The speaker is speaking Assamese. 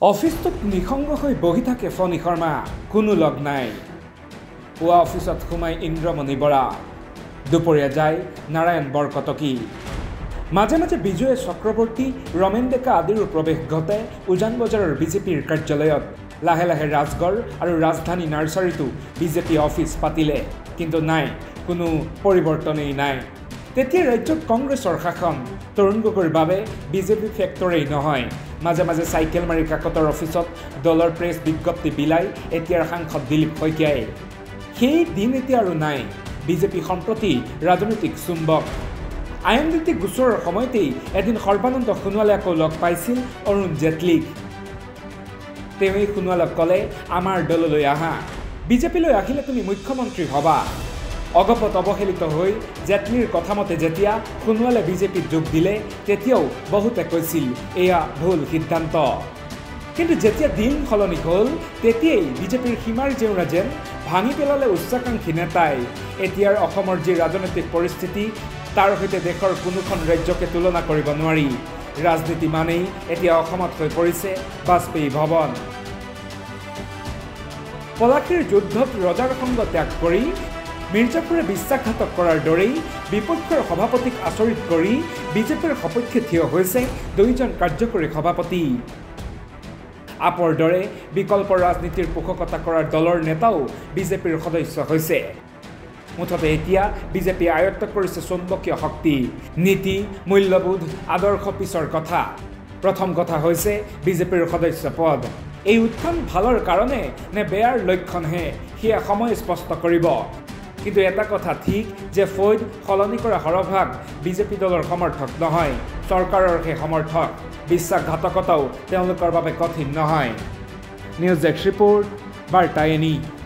অফিসত নিসংগ হৈ বহি থাকে ফণী শৰ্মা কোনো লগ নাই পুৱা অফিসত সোমাই ইন্দ্ৰমণি বৰা দুপৰীয়া যায় নাৰায়ণ বৰকটকী মাজে মাজে বিজয় চক্ৰৱৰ্তী ৰমেন ডেকা আদিৰো প্ৰৱেশ ঘটে উজান বজাৰৰ বিজেপিৰ কাৰ্যালয়ত লাহে লাহে ৰাজগড় আৰু ৰাজধানী নাৰ্চাৰীটো বিজেপি অফিস পাতিলে কিন্তু নাই কোনো পৰিৱৰ্তনেই নাই তেতিয়া ৰাজ্যত কংগ্ৰেছৰ শাসন তৰুণ গগৈৰ বাবে বিজেপি ফেক্টৰী নহয় মাজে মাজে সাইকেল মাৰি কাকতৰ অফিসত দলৰ প্ৰেছ বিজ্ঞপ্তি বিলাই এতিয়াৰ সাংসদ দিলীপ শইকীয়াই সেই দিন এতিয়া আৰু নাই বিজেপি সম্প্ৰতি ৰাজনৈতিক চুম্বক আইনভিত্তিক গোচৰৰ সময়তেই এদিন সৰ্বানন্দ সোণোৱালে আকৌ লগ পাইছিল অৰুণ জেটলীক তেওঁই সোণোৱালক ক'লে আমাৰ দললৈ আহা বিজেপিলৈ আহিলে তুমি মুখ্যমন্ত্ৰী হবা অগপত অৱহেলিত হৈ জেটলীৰ কথামতে যেতিয়া সোণোৱালে বিজেপিত যোগ দিলে তেতিয়াও বহুতে কৈছিল এয়া ভুল সিদ্ধান্ত কিন্তু যেতিয়া দিন সলনি হ'ল তেতিয়াই বিজেপিৰ সীমাৰ জেউৰা যেন ভাঙি পেলালে উচ্চাকাংক্ষী নেতাই এতিয়াৰ অসমৰ যি ৰাজনৈতিক পৰিস্থিতি তাৰ সৈতে দেশৰ কোনোখন ৰাজ্যকে তুলনা কৰিব নোৱাৰি ৰাজনীতি মানেই এতিয়া অসমত হৈ পৰিছে বাজপেয়ী ভৱন পলাশীৰ যুদ্ধত ৰজাৰ সংগ ত্যাগ কৰি মিৰ্জাপুৰে বিশ্বাসঘাতক কৰাৰ দৰেই বিপক্ষৰ সভাপতিক আচৰিত কৰি বিজেপিৰ সপক্ষে থিয় হৈছে দুইজন কাৰ্যকৰী সভাপতি আপৰ দৰে বিকল্প ৰাজনীতিৰ পোষকতা কৰাৰ দলৰ নেতাও বিজেপিৰ সদস্য হৈছে মুঠতে এতিয়া বিজেপি আয়ত্ত কৰিছে চুম্বকীয় শক্তি নীতি মূল্যবোধ আদৰ্শ পিছৰ কথা প্ৰথম কথা হৈছে বিজেপিৰ সদস্য পদ এই উত্থান ভালৰ কাৰণে নে বেয়াৰ লক্ষণহে সেয়া সময় স্পষ্ট কৰিব কিন্তু এটা কথা ঠিক যে ফৈদ সলনি কৰা হৰভাগ বিজেপি দলৰ সমৰ্থক নহয় চৰকাৰৰ হে সমৰ্থক বিশ্বাসঘাতকতাও তেওঁলোকৰ বাবে কঠিন নহয় নিউজ ডেস্ক ৰিপোৰ্ট বাৰ্তা এনি